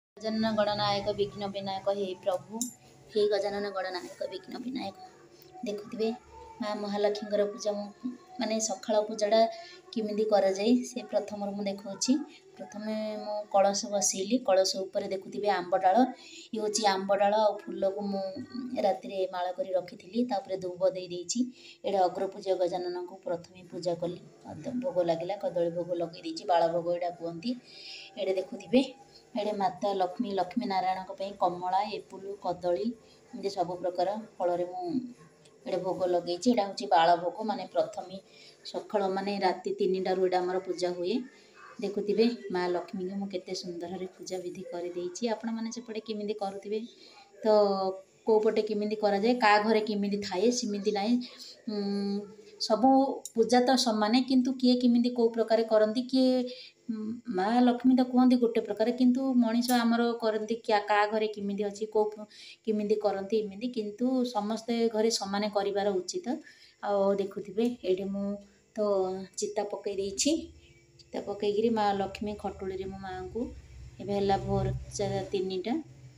गजानन गणनायक विघ्न विनायक हे प्रभु हे गजानन गणनायक विघ्न विनायक देखुए माँ महालक्ष्मी पूजा माने सकाळ पूजाटा किमिदी करा जाए से प्रथम मु देखा प्रथम मु कलश बसैली कलश उपर देखुए आंब डाल ये हूँ आंब डाल आ फूल को मु राति माला कर रखी धूप दे देती ये अग्र पूजा गजानन को प्रथम पूजा कली भोग लगे कदली भोग लगे बाल भोग यहाँ कहती ये देखुए ये माता लक्ष्मी लक्ष्मी नारायण कमला एपुल कदली एमती सब प्रकार फल ये भोग लगे यहाँ हूँ बाल भोग माने प्रथम सकाल माने राति 3टारू यहाँ पूजा हुए देखुए माँ लक्ष्मी को मुझे सुंदर पूजा विधि कर आपण मैंने सेपटे केमी करुवे तो कोपटे केमी कराए क्या घरे केमी थाए सेमती ना सब पूजा तो सामान किंतु किए केमी कौ प्रकार करती किए माँ लक्ष्मी तो कहते गोटे प्रकार किंतु मनीष आमर करती क्या घरे केमी अच्छी कौ केमी करती एमती किंतु समस्ते घरे सामान कर उचित आ देखुए ये मु तो चिता पकई देछि चिता पकईकि माँ लक्ष्मी खटुली मो माँ को एवं भोर 3टा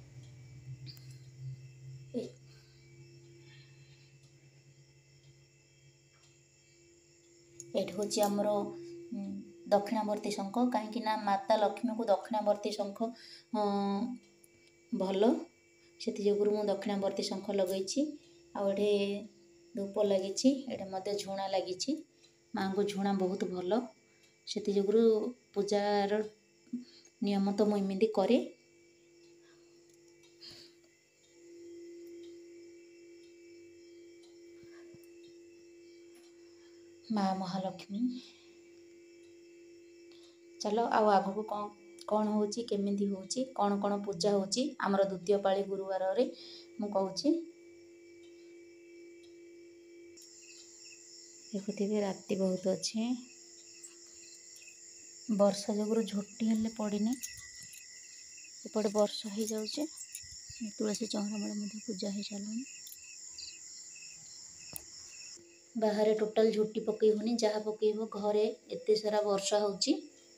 ये हूँ आमर दक्षिणावर्ती शंख कहीं माता लक्ष्मी को दक्षिणावर्ती शंख भल से मु दक्षिणावर्ती शंख लगे आए धूप लगी ये झुणा लगी माँ को झुणा बहुत भल से पूजार नियम तो मुझे करे माँ महालक्ष्मी चलो आग को कौन हो केमी हो कौन कौन पूजा होमर द्वितीय पाली गुरुवार रे मु कहूँ देखुए राति बहुत अच्छे वर्षा जो झोटी हेल्ले पड़नी एपटे वर्षा हो जाऊे तुलसी चौरा पूजा हो सारे बाहर टोटाल झोटी पकईबनी जहाँ पकईब घरे एते सारा वर्षा होची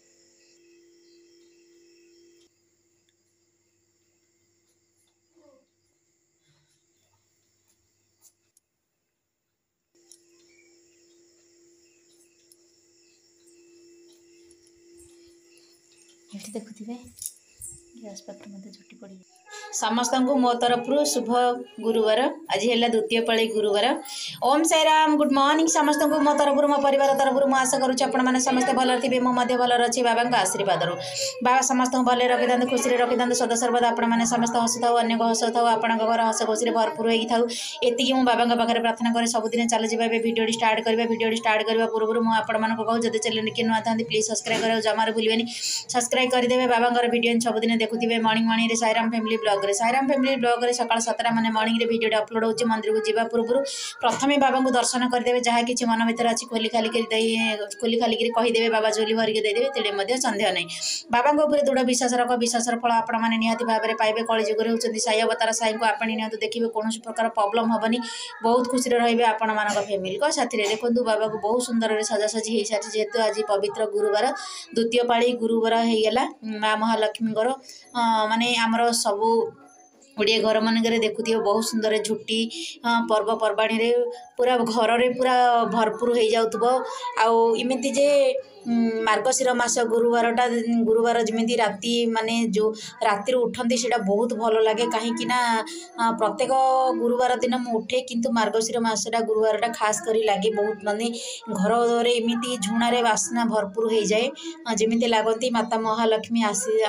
देखुए गैस पाखे मत झुटी पड़ी समस्त को मो तरफ शुभ गुरुवार आज है द्वितीय पाली गुरुवार ओम साई राम गुड मॉर्निंग समस्त को मो तरफ मो परिवार तरफ मुझे आशा करुँच समस्त भल थे मुझे भल अच्छे बाबा आशीर्वाद बाबा समस्त भल रखी था खुशी रखी था सदा सर्वदा आपने समस्त हसुता अनेक हसुता आपण घर हस खुशी भरपूर होता ये मुझे बाबा पाखे प्रार्थना करें सबुदिन चल जाए भिडियो स्टार्ट करेंगे भिडियो स्टार्ट करने पूर्व मुझे कहूँ जब चैनल की नुआ था प्लीज सब्सक्राइब करें जमार भूलें सब्सक्राइब करदे बाबा भिडियो सबुदिन देखुए morning morning Sairam family blog Sairam family blog सकाल 7टा माने मॉर्निंग रे वीडियो अपलोड होची मंदिर को जीवा पूर्व प्रथमे बाबा को दर्शन करदेवे जहाँ किसी मन भर अच्छी खोली खाली कहीदेवे बाबा झोली भरिक देदेवे तेरे सन्देह नहीं बाबा दृढ़ विश्वास रख विश्वासर फल आपण मैंने निहाती भाव में पाइबे कलिजुगर होती साई अवतार साई को आपणी निहतु देखिए कौन प्रकार प्रॉब्लम हेनी बहुत खुशी रही आपण मान फैमिली को साथी देखो बाबा को बहुत सुंदर सजासजी हो सारी जेहेतु आज पवित्र गुरुवार द्वितीय पाली गुरुवार होगा माँ महालक्ष्मी माने आमर सबू ओडिया घर मानक देखुए बहुत सुंदर झुटी पर्वपर्वाणी रे पूरा घर रे पूरा भरपूर हो जाऊ इमती जे मार्गशीर मास गुरुवार जमी राति माने जो राति उठती से बहुत भल लगे कहीं प्रत्येक गुरुवार दिन मुझे उठे किंतु मार्गशीर मासटा गुरुवारटा खास कर लगे बहुत माने घर एमती झुणारे बास्ना भरपूर हो जाए जमी लगती माता महालक्ष्मी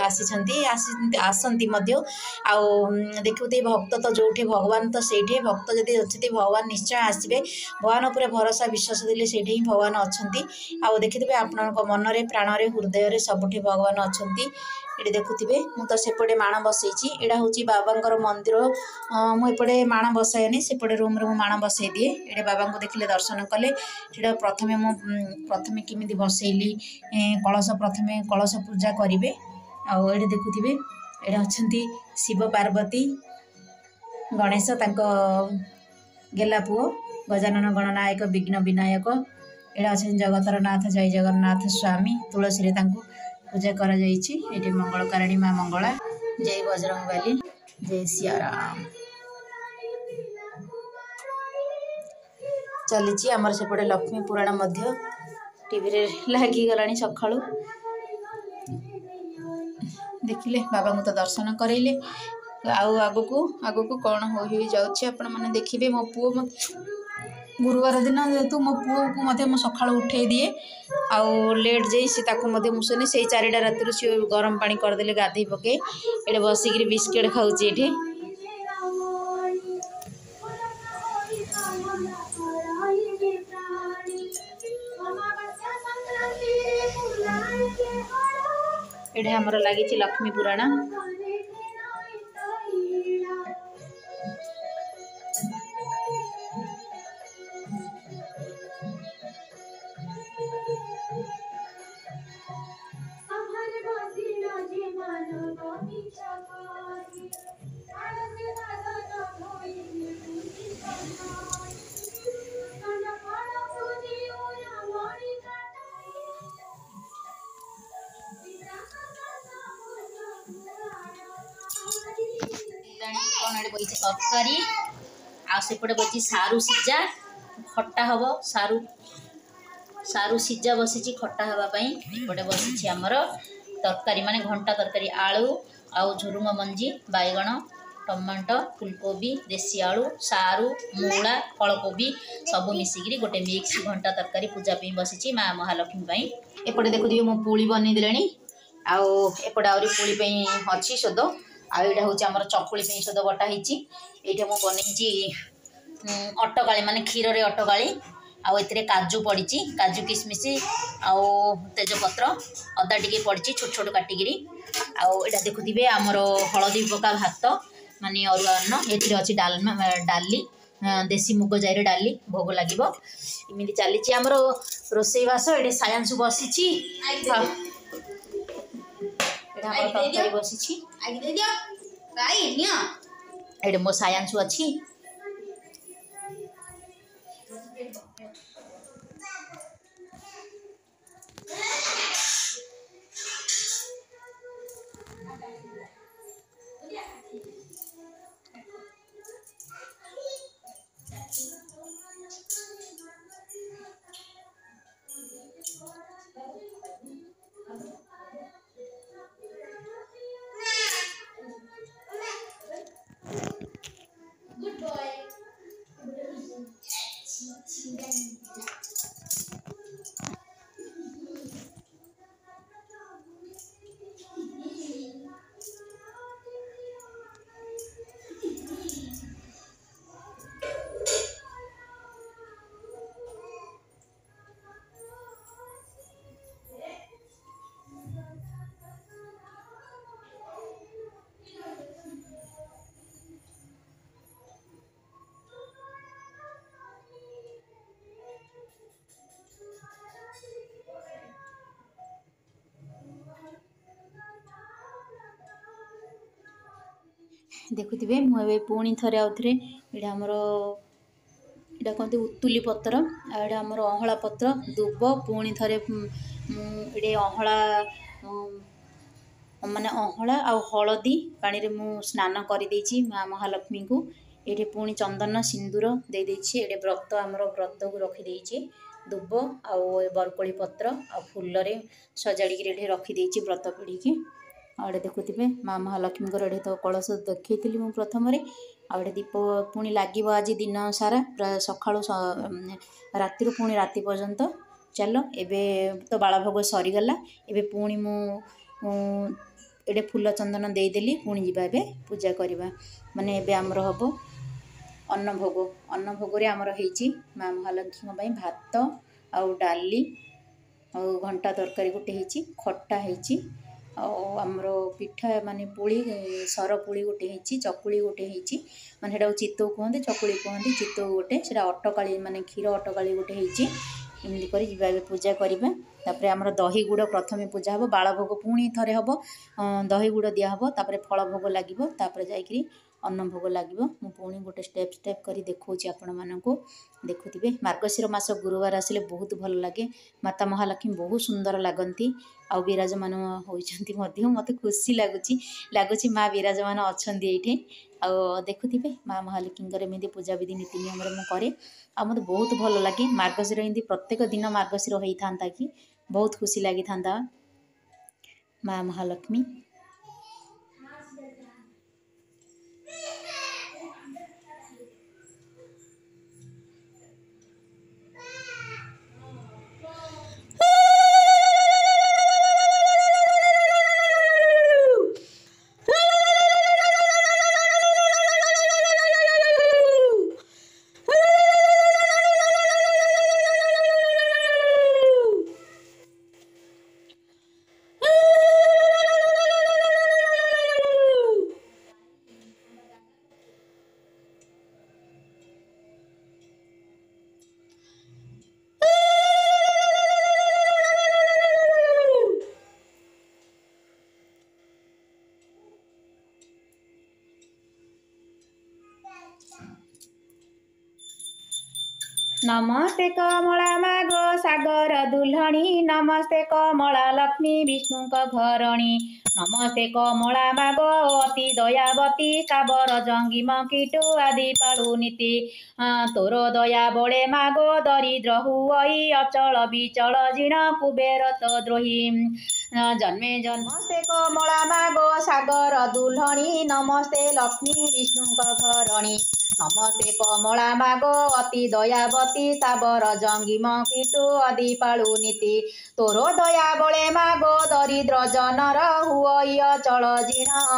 आसती देखुते भक्त तो जो भगवान तो से भक्त जदि अच्छे भगवान निश्चय आसबे भगवान उपर भरोसा विश्वास देले से ही भगवान अच्छा देखिए आप मनरे प्राणरे हृदय सबुठी भगवान अच्छा ये देखुए मुझे सेपटे माण बसई यहाँ हूँ बाबा मंदिर मुझे माण बसाएनि सेपटे रूम रे माण बसई दिए ये बाबा को देखिले दर्शन कले प्रथमे केमी बसैली कलश प्रथमे कलश पूजा करेंगे आए देखुए ये अच्छा शिव पार्वती गणेश गेला पुओ गजानन गणनायक विघ्न विनायक यहाँ अच्छे जगतर नाथ जय जगन्नाथ स्वामी तुलसी पूजा कर मंगलकारिणी माँ मंगला जय बजरंगबली, जय सियाराम। चली आमर सेपटे लक्ष्मी पुराण टीवी रे लगिगला सका देखिले बाबा को तो दर्शन करेले आगु को कौन हो जाऊँ आपण मैंने देखिए। मो पुओ गुरुवार दिन जेहेतु मो पुओ को मो सका उठे दिए आउ लेट जाई मुसने से 4टा राति सी गरम पानी करदे गाधे पके ये बसिक बिस्किट खाऊँ ये एठे हमर लगी लक्ष्मी पुराण। बही तरकारी आसेपटे बची सारू सिजा खट्टा हम सारू सिजा बसी खट्टा हाँपाई एपटे बसी आमर तरकारी माने घंटा तरकारी आलू आउ झुरुंग मंजी बैगण टमाटो फुलकोबी देसी आलू सारू मूला फलकोबी सब मिसिकी गोटे मिक्स घंटा तरकारी पूजा बसी माँ महालक्ष्मी एपटे देखुए मो पुली बन देले आउपटे आहरी पुली अच्छी सोद आईटा हूँ आम चकुली सोद बटा होती ये मुझे अटकाली माने क्षीर रे अटकाली आउ ए काजू पड़ी काजू किसमिश आउ तेजपत्र अदा टी पड़ी छोट छोट काटिकी आउ यहाँ देखुए आमर हलदी पका भात माने अरुआ अन्न ये अच्छी डालमा डाली देसी मुग जाई डाली भोग लगे इमती चली आमर रोसईवास ये सायांशु बसी तरकारी बसी ये मो सायांशु अच्छी देखुवे मुझे पुणी थे आउ थे यहाँ आमर यहाँ कहते उतुली पत्र आड़ा आमर अहला पत्र दुब पुणी थे ये अहला माने अहला आ हलदी पानी रे मु स्नान कर माँ महालक्ष्मी को ये पुणी चंदन सिंदूर दे ये व्रत आमर व्रत को रखीदे दुब आ बरकोली पत्र आ फूल सजाड़ी रखीदे व्रत पीढ़ी की आड़े देखुवे माँ महालक्ष्मी ये तो कलश देखी मुझे प्रथम आड़े दीप पुणी लगे आज दिन सारा प्राय सका राति पुणी राति पर्यंत चलो एबे तो बालभोग सरीगला एबे पुणी ये फूल चंदन देदेली पुणी जावा ए पूजा करवा माने एबे आमर हम अन्न भोग आमर होती माँ महालक्ष्मी भात आउ डाली आउ घंटा तरकारी गोटे होती खट्टा होती आमर पिठा माने पुली सर पुली गोटे होती चकुली गोटे होती माने चितौ कहते चकुली कहते चितौ गोटे से अटकाली माने क्षीर अटकाली गोटे होती एमती कर ଯିବା ଏବେ ପୂଜା କରିବା। ତାପରେ ଆମର ଦହି ଗୁଡ଼ ପ୍ରଥମେ ପୂଜା ହେବ, ବାଳ ଭୋଗ ପୁଣି ଥରେ ହେବ, ଦହି ଗୁଡ଼ ଦିଆହେବ, ତାପରେ ଫଳ ଭୋଗ ଲାଗିବ, ତାପରେ ଯାଇକରି ଅନ୍ନ ଭୋଗ ଲାଗିବ। ମୁଁ ପୁଣି ଗୋଟେ ଷ୍ଟେପ୍ କରି ଦେଖାଉଛି ଆପଣମାନଙ୍କୁ, ଦେଖୁଥିବେ। ମାର୍ଗଶିର ମାସ ଗୁରୁବାର ଆସିଲେ ବହୁତ ଭଲ ଲାଗେ, ମାତା ମହାଲକ୍ଷ୍ମୀ ବହୁତ ସୁନ୍ଦର ଲାଗନ୍ତି ଆଉ ବିରାଜମାନ ହୋଇଛନ୍ତି ମଧ୍ୟ। ମୋତେ ଖୁସି ଲାଗୁଛି ମା ବିରାଜମାନ ଅଛନ୍ତି ଏଇଠି। ଆଉ ଦେଖୁଥିବେ ମା ମହାଲକ୍ଷ୍ମୀଙ୍କର ଏମିତି ପୂଜାବିଧି ନୀତି ନିୟମରେ ମୁଁ କରେ ଆଉ ମୋତେ ବହୁତ ଭଲ ଲାଗେ। ମାର୍ଗଶିର ଏମିତି ପ୍ରତ୍ୟେକ ଦିନ ମାର୍ଗଶିର ହେଇଥାନ୍ତା କି ବହୁତ ଖୁସି ଲାଗିଥାନ୍ତା। ମା ମହାଲକ୍ଷ୍ମୀ नमस्ते कमला माग सागर दुल्हणी, नमस्ते कमला लक्ष्मी विष्णुक घरणी, नमस्ते कमला माग अति दयावती, काबर जंगीम कीटु आदि पाळु नीति, तोर दया बड़े माग दरिद्र हुई, अचल विचल जीर्ण कुबेर द्रोही, जन्मे नमस्ते कमला माग सागर दुल्हणी, नमस्ते लक्ष्मी विष्णुक घरणी, नमस्ते कमला माग अति दयावती, ताबर जंगीम कीटु आदि पाळु नीति, तोर दया बड़े माग दरिद्र जनर हुई अचल जीर्ण,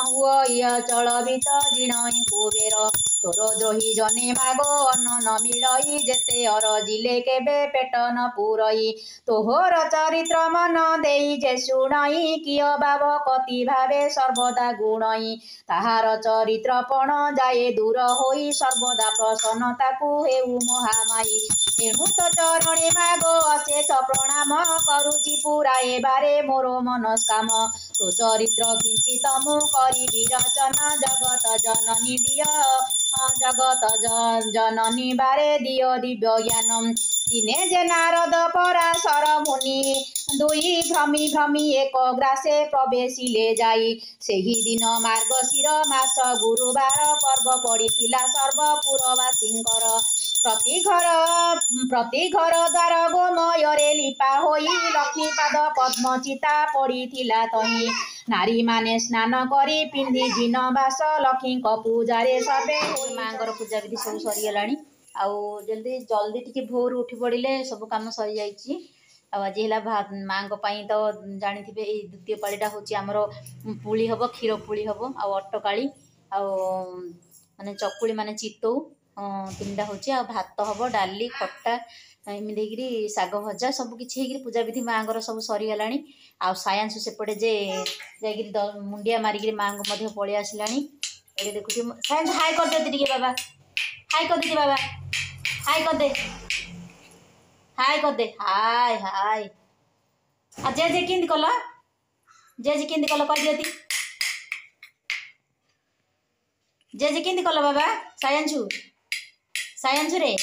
हुई अचल वित जीर्ण कुबेर, तोर द्रोही जने माग अन्न न मिलई, जेते अरजिले केबे पेट न पुरई, तोहर चरित्र मन देई जे शुणई, किय बाब कति भावे सर्वदा गुणई, ताहार चरित्र पण जाए दूर होई, सर्वदा प्रसन्नताकु हेउ महामाई, एणु तो चरणे माग अशेष प्रणाम, करुचि पुराए बारे मोर मनस्काम, तो चरित्र किंचित मु करिबि रचना, जगत जननी दिय, जगत जननी बारे दिय दिव्य ज्ञान, दिने जे नारद पराशर मुनि, दुई भ्रमी भ्रमी एक ग्रासे प्रवेशिले जाई, सेही दिन मार्गशीर मास गुरुवार, पर्व पड़िथिला सर्वपुरवासींकर, प्रति घर द्वार गोमୟରେ लिपा होई, लक्ष्मी पाद पद्म चिता पड़िथिला तही, नारी माने स्नान करी पिंधि जिन बास, लक्ष्मी पूजारे सबे मांगर पूजा विधि सब सरीगलानी। आउ जल्दी जल्दी टिके भोर उठी पड़े सब कम सरी जाइए। आज है माँ तो जानी थे ये द्वितीय पालीटा हूँ आमर पुली हम क्षीर पुली हम आटकाली माने चकुली माने चितौ तीनटा हूँ आ भात हम डाली खट्टा एमती शाग भजा सबकि पूजा विधि माँ सब सरीगला। आ सायांशु सेपटे जे जा मुंडिया मारिक माँ को पलि आसला। ये देखुची सायांशु हाई कर दे बाबा, हाई कर दे बाबा, हाई कर दे, हाई कर दे, हाय हाय। आ जे केंदी कल, जे केंदी कल कह दियती, जे केंदी कल बाबा सायांशु, सायांशु रे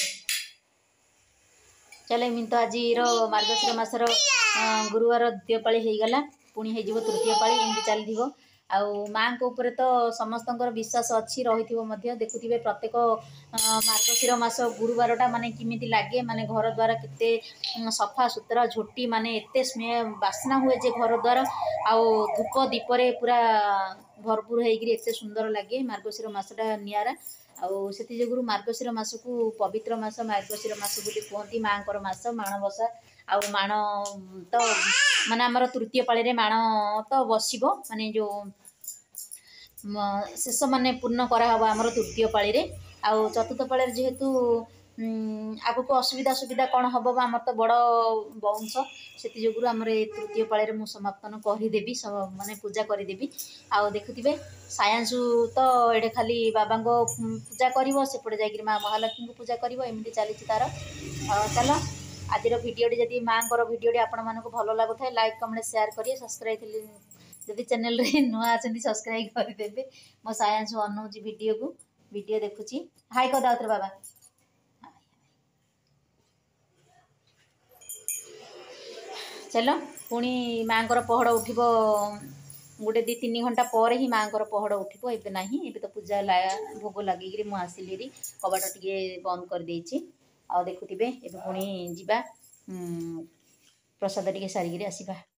चले मिन तो आज मार्गशीर मासर गुरुवार द्वितीय पाली हो गला, पुणी हो तृतीय पाली एमती चली। आउ माँ को ऊपर तो समस्त विश्वास अच्छी रही देखुवे प्रत्येक मार्गशीर मास गुरुवारटा माने किमिति लगे माने घर द्वार केते सफा सुतरा झोटी माने एते स्मेह बास्ना हुए जे घर द्वार आउ धूप दीपरे पूरा भरपूर होकर एते सुंदर लगे। मार्गशीर मासटा नियारा आउ से जोगुरु मार्गशीर मास को पवित्र मास मार्गशीर मास बोली कहती माँ मास माणबसा आउ माण तो माने आमर तृतीय पाली माण तो बसिबो माने जो शेष माने पूर्ण कराहब आमर तृतीय पाली आउ चतुर्थ पाली जेहेतु आगको असुविधा सुविधा कौन हम आमर तो बड़ वंश से जोगुरु आमर तृतीय पाली मु समापन करदेवी माने पूजा करदेवी। आउ देखुथिबे सायांशु तो एडे खाली बाबा को पूजा करिवो सेपटे जाइकि माँ महालक्ष्मी को पूजा करिवो एमती चली तार। चल आज भिडियोटी जदि माँ भिडियोटी आपण मानक भल लगुए लाइक कमेंट शेयर करिए सब्सक्राइब जदि चैनल रे नुआ आछंती सब्सक्राइब करदेबे। मो सायांशु अनौची वीडियो देखुची हाय कदा उतर बाबा। चलो पुणी माँ पहड़ उठिब गोटे 2-3 घंटा पर ही माँ पहड़ उठिब एबे नहीं एबे तो पूजा भोग लगे मुझे आसिली कबाट टे बंद कर देछि आ देखुथिबे एबे पुणी जिबा प्रसाद टिके सारिकी आसीबा।